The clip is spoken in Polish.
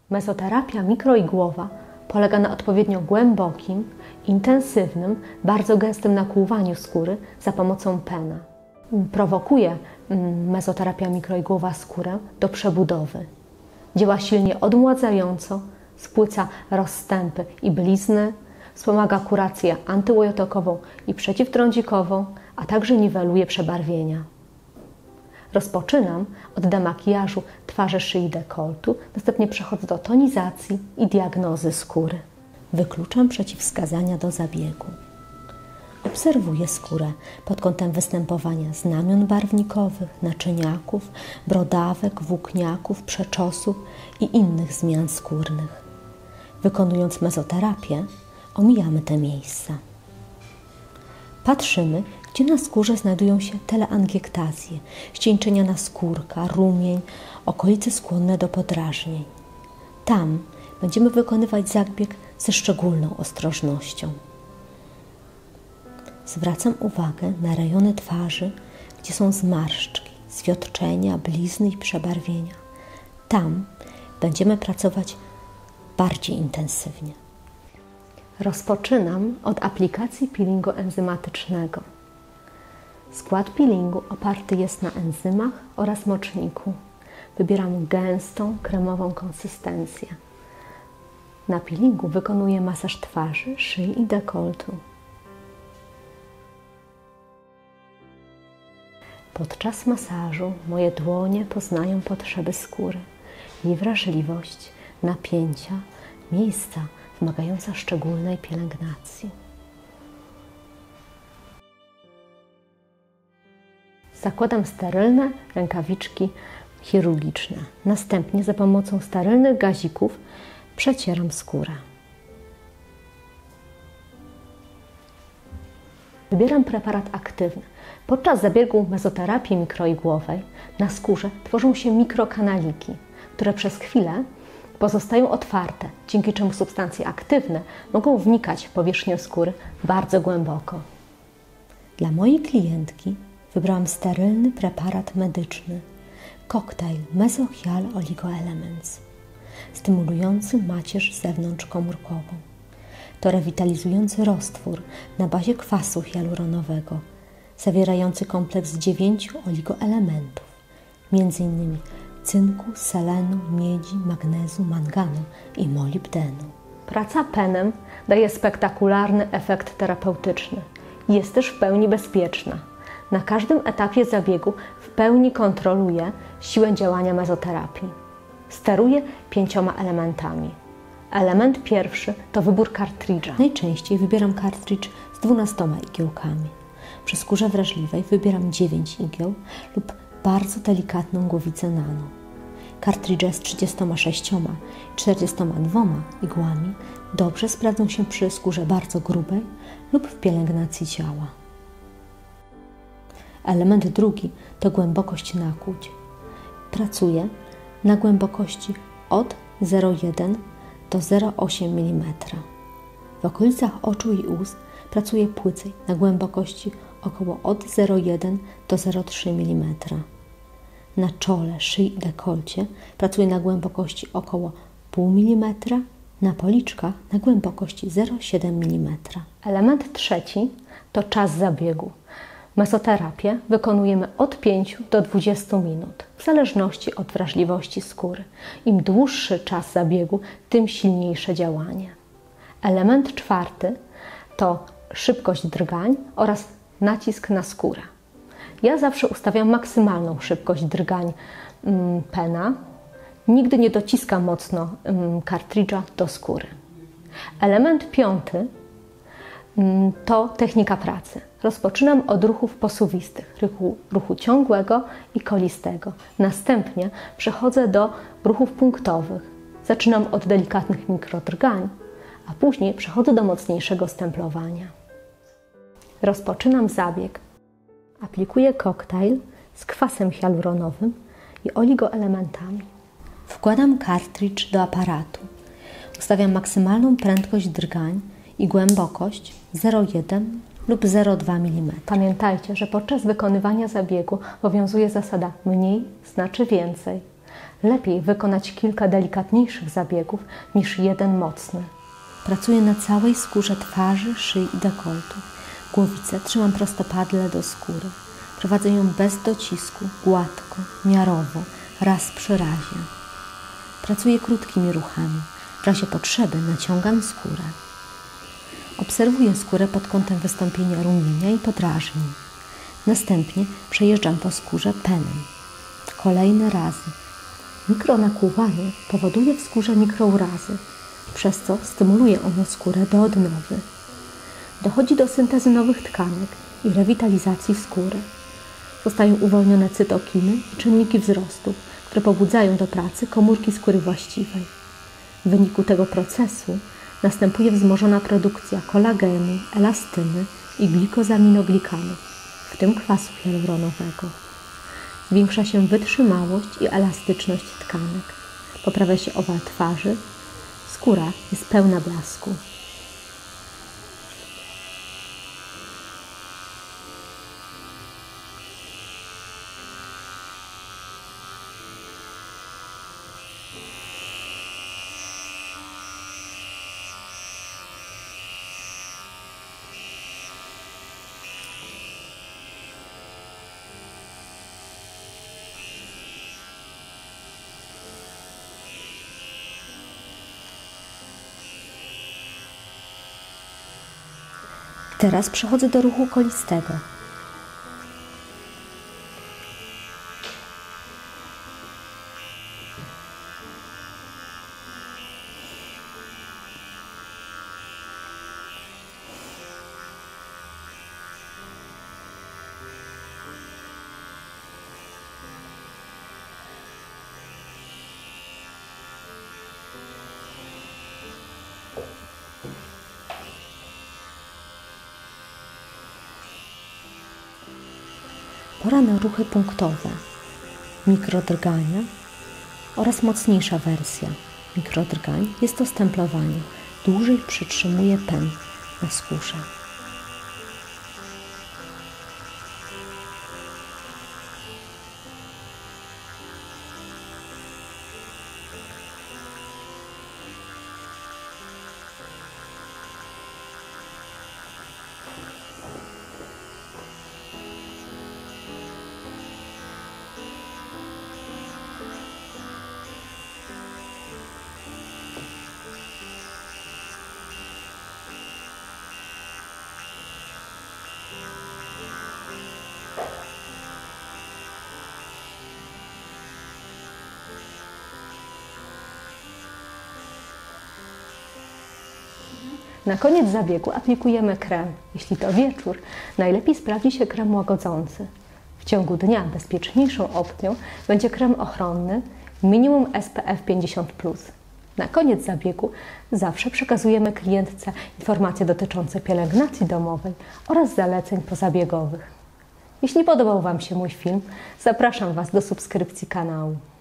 Mezoterapia mikroigłowa polega na odpowiednio głębokim, intensywnym, bardzo gęstym nakłuwaniu skóry za pomocą pena. Prowokuje mezoterapia mikroigłowa skórę do przebudowy. Działa silnie odmładzająco, spłyca rozstępy i blizny, wspomaga kurację antyłojotokową i przeciwtrądzikową, a także niweluje przebarwienia. Rozpoczynam od demakijażu twarzy, szyi i dekoltu, następnie przechodzę do tonizacji i diagnozy skóry. Wykluczam przeciwwskazania do zabiegu. Obserwuję skórę pod kątem występowania znamion barwnikowych, naczyniaków, brodawek, włókniaków, przeczosów i innych zmian skórnych. Wykonując mezoterapię, omijamy te miejsca. Patrzymy, gdzie na skórze znajdują się teleangiektazje, ścieńczenia naskórka, rumień, okolice skłonne do podrażnień. Tam będziemy wykonywać zabieg ze szczególną ostrożnością. Zwracam uwagę na rejony twarzy, gdzie są zmarszczki, zwiotczenia, blizny i przebarwienia. Tam będziemy pracować bardziej intensywnie. Rozpoczynam od aplikacji peelingu enzymatycznego. Skład peelingu oparty jest na enzymach oraz moczniku. Wybieram gęstą, kremową konsystencję. Na peelingu wykonuję masaż twarzy, szyi i dekoltu. Podczas masażu moje dłonie poznają potrzeby skóry, jej wrażliwość, napięcia, miejsca wymagające szczególnej pielęgnacji. Zakładam sterylne rękawiczki chirurgiczne. Następnie za pomocą sterylnych gazików przecieram skórę. Wybieram preparat aktywny. Podczas zabiegu mezoterapii mikroigłowej na skórze tworzą się mikrokanaliki, które przez chwilę pozostają otwarte, dzięki czemu substancje aktywne mogą wnikać w powierzchnię skóry bardzo głęboko. Dla mojej klientki wybrałam sterylny preparat medyczny Cocktail Mesohyal Oligoelements, stymulujący macierz zewnątrzkomórkową. To rewitalizujący roztwór na bazie kwasu hialuronowego, zawierający kompleks 9 oligoelementów, m.in. cynku, selenu, miedzi, magnezu, manganu i molibdenu. Praca penem daje spektakularny efekt terapeutyczny. Jest też w pełni bezpieczna. Na każdym etapie zabiegu w pełni kontroluję siłę działania mezoterapii. Steruję 5 elementami. Element pierwszy to wybór kartridża. Najczęściej wybieram kartridż z 12 igiełkami. Przy skórze wrażliwej wybieram 9 igieł lub bardzo delikatną głowicę nano. Kartridże z 36 i 42 igłami dobrze sprawdzą się przy skórze bardzo grubej lub w pielęgnacji ciała. Element drugi to głębokość nakłuć. Pracuję na głębokości od 0,1 do 0,8 mm. W okolicach oczu i ust pracuję płycej na głębokości około od 0,1 do 0,3 mm. Na czole, szyi i dekolcie pracuję na głębokości około 0,5 mm, na policzkach na głębokości 0,7 mm. Element trzeci to czas zabiegu. Mezoterapię wykonujemy od 5 do 20 minut, w zależności od wrażliwości skóry. Im dłuższy czas zabiegu, tym silniejsze działanie. Element czwarty to szybkość drgań oraz nacisk na skórę. Ja zawsze ustawiam maksymalną szybkość drgań pena. Nigdy nie dociskam mocno kartridża do skóry. Element piąty to technika pracy. Rozpoczynam od ruchów posuwistych, ruchu ciągłego i kolistego. Następnie przechodzę do ruchów punktowych. Zaczynam od delikatnych mikrodrgań, a później przechodzę do mocniejszego stemplowania. Rozpoczynam zabieg. Aplikuję koktajl z kwasem hialuronowym i oligoelementami. Wkładam kartridż do aparatu. Ustawiam maksymalną prędkość drgań i głębokość 0,1 lub 0,2 mm. Pamiętajcie, że podczas wykonywania zabiegu obowiązuje zasada mniej znaczy więcej. Lepiej wykonać kilka delikatniejszych zabiegów niż jeden mocny. Pracuję na całej skórze twarzy, szyi i dekoltu. Głowicę trzymam prostopadle do skóry. Prowadzę ją bez docisku, gładko, miarowo, raz przy razie. Pracuję krótkimi ruchami. W razie potrzeby naciągam skórę. Obserwuję skórę pod kątem wystąpienia rumienia i podrażnień. Następnie przejeżdżam po skórze penem. Kolejne razy. Mikronakłuwanie powoduje w skórze mikrourazy, przez co stymuluje ono skórę do odnowy. Dochodzi do syntezy nowych tkanek i rewitalizacji skóry. Zostają uwolnione cytokiny i czynniki wzrostu, które pobudzają do pracy komórki skóry właściwej. W wyniku tego procesu następuje wzmożona produkcja kolagenu, elastyny i glikozaminoglikanu, w tym kwasu hialuronowego. Zwiększa się wytrzymałość i elastyczność tkanek. Poprawia się owal twarzy. Skóra jest pełna blasku. Teraz przechodzę do ruchu kolistego. Pora na ruchy punktowe, mikrodrgania oraz mocniejsza wersja mikrodrgań jest to stemplowanie. Dłużej przytrzymuje pen na skórze. Na koniec zabiegu aplikujemy krem. Jeśli to wieczór, najlepiej sprawdzi się krem łagodzący. W ciągu dnia bezpieczniejszą opcją będzie krem ochronny minimum SPF 50+. Na koniec zabiegu zawsze przekazujemy klientce informacje dotyczące pielęgnacji domowej oraz zaleceń pozabiegowych. Jeśli podobał Wam się mój film, zapraszam Was do subskrypcji kanału.